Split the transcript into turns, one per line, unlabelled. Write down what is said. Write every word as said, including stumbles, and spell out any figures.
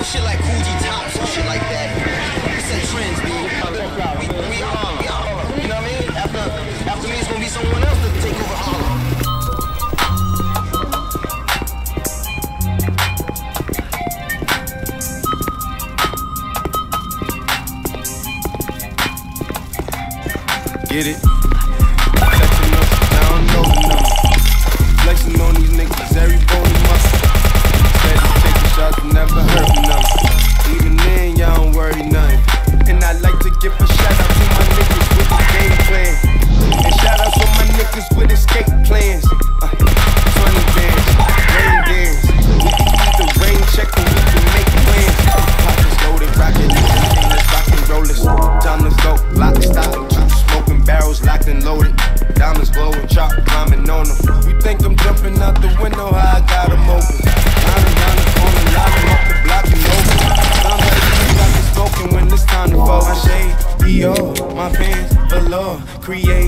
shit like Coogee Top, some shit like that. We set trends, dude. We, we are, we are. You know what I mean? After, after me, it's gonna be someone else to take over Harlem.
Get it? Catching up, down low, no. Flexing on these niggas, every bone in muscle. Steady taking shots, never hurting them. Even then, y'all don't worry nothing. And I like to give a shout out to my niggas with the game plan. And shout out to my niggas with escape plans. Uh, twenty bands, rain dance. We can either rain check or we can make plans. Pockets loaded, rockin' niggas, let's rock and roll this. Time to go, lock, stock, and keep smoking barrels locked and loaded. Diamonds glowing, chop climbing on them. We think I'm jumping out the window, how I got them open. Round and round the corner, lining up the block and over. I'm ready to smoking when it's time to fold. My shade, Dior, my pants, allure. Create